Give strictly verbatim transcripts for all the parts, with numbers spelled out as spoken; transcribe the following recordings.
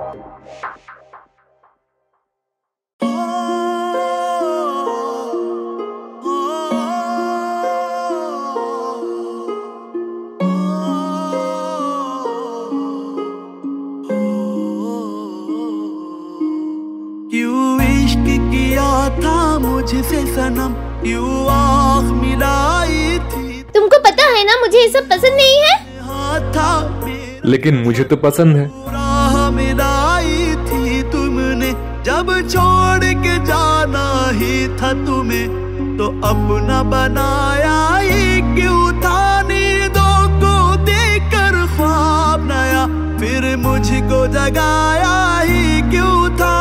मुझसे सनम क्यों आँख मिलाई थी। तुमको पता है ना मुझे ये सब पसंद नहीं है। लेकिन मुझे तो पसंद है। राह मिलाई थी तुमने जब छोड़ के जाना ही था तुम्हें, तो अपना बनाया ही क्यों था। नींदों को देखकर ख्वाब नया फिर मुझको जगाया ही क्यों था।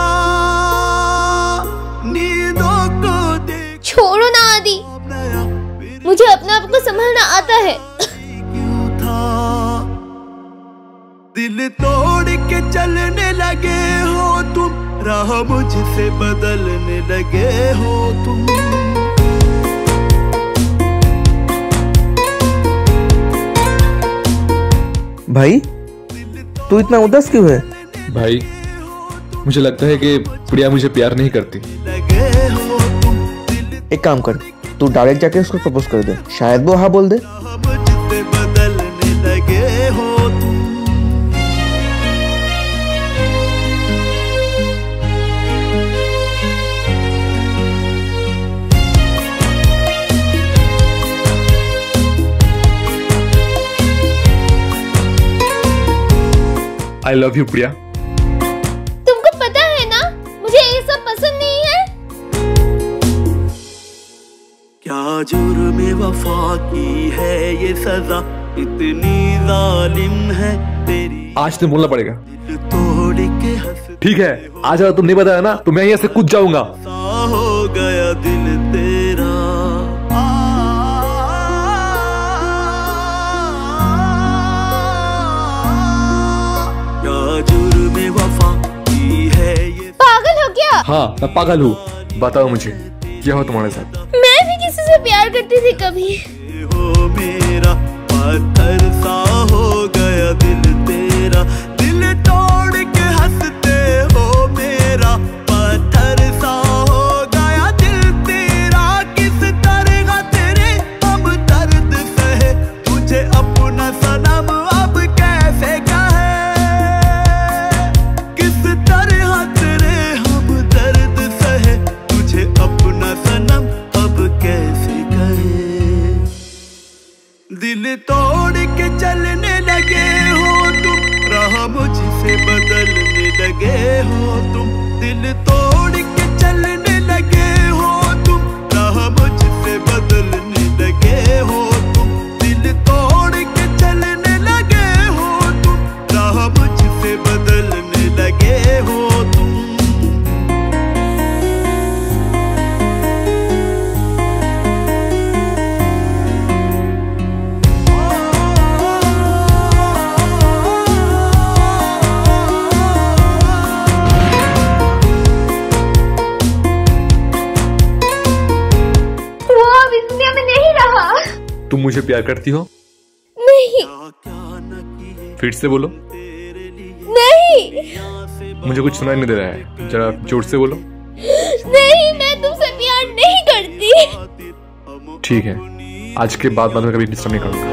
छोड़ो ना आदि, मुझे अपने आप को संभालना आता है। क्यों था दिल तोड़ के चलने लगे हो तुम, राह मुझसे बदलने लगे हो तुम। भाई तू इतना उदास क्यों है? भाई मुझे लगता है कि प्रिया मुझे प्यार नहीं करती। एक काम कर, तू डायरेक्ट जाके उसको प्रपोज कर दे, शायद वो हाँ बोल दे। मुझसे बदलने लगे हो तुम। I love you प्रिया। तुमको पता है ना मुझे ये सब पसंद नहीं है। क्या जुर्म वफा की है ये सजा, इतनी जालिम है तेरी। आज तो बोलना पड़ेगा। दिल तोड़ के हंस ठीक है, आज अगर तुम नहीं बताया ना तो मैं यहाँ से कूद जाऊंगा। सा हो गया दिल तेरा। क्या जुर्म वफा की है ये। पागल हो क्या? हाँ मैं पागल हूँ। बताओ मुझे क्या हो तुम्हारे साथ? मैं भी किसी से प्यार करती थी कभी। हो मेरा पत्थर सा हो गया दिल तेरा। दिल तोड़ के हंसते हो मेरा पत्थर सा हो गया दिल तेरा। किस तरह तेरे अब दर्द सहे, तुझे अपना सनम अब कैसे कहे। किस तरह तेरे हम दर्द सहे, तुझे अपना सनम अब कैसे कहे। दिल तोड़ के चलने लगे हो तुम, राह मुझसे बदलने लगे हो तुम। दिल तोड़ के चलने लगे हो तुम, राह मुझसे बदलने लगे हो तुम। दिल तोड़ के चलने लगे हो तुम, राह मुझसे बदलने लगे हो तुम। तुम मुझे प्यार करती हो? नहीं। फिर से बोलो। नहीं। मुझे कुछ सुनाई नहीं दे रहा है, जरा जोर से बोलो। नहीं, मैं तुमसे प्यार नहीं करती। ठीक है, आज के बाद मैं कभी डिस्टर्ब नहीं करूंगा।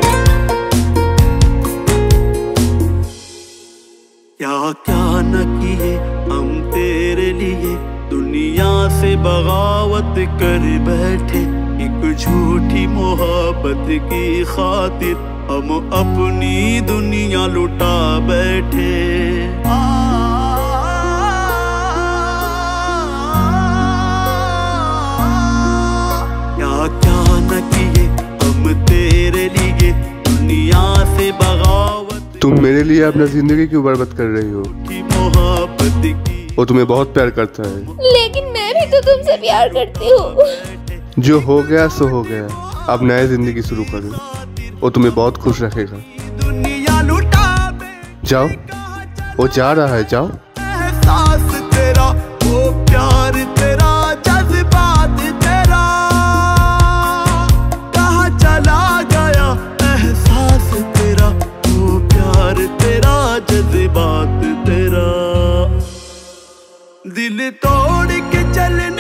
क्या क्या न किए हम तेरे लिए, दुनिया से बगावत कर बैठे। एक झूठी मोहब्बत की खातिर हम अपनी दुनिया लुटा बैठे। क्या क्या न किए हम तेरे लिए, दुनिया से बगावत। तुम मेरे लिए अपना जिंदगी क्यों बर्बाद कर रही हो? की मोहब्बत की। वो तुम्हें बहुत प्यार करता है। लेकिन मैं भी तो तुमसे प्यार करती हूँ। जो हो गया सो हो गया, अब नई जिंदगी शुरू करो। वो तुम्हें बहुत खुश रखेगा। दुनिया लुटा जाओ, वो जा रहा है, जाओ। एहसास तेरा, वो प्यार तेरा, जज्बात तेरा, कहाँ चला गया एहसास तेरा, वो प्यार तेरा, जज्बात तेरा। दिल तोड़ के चलने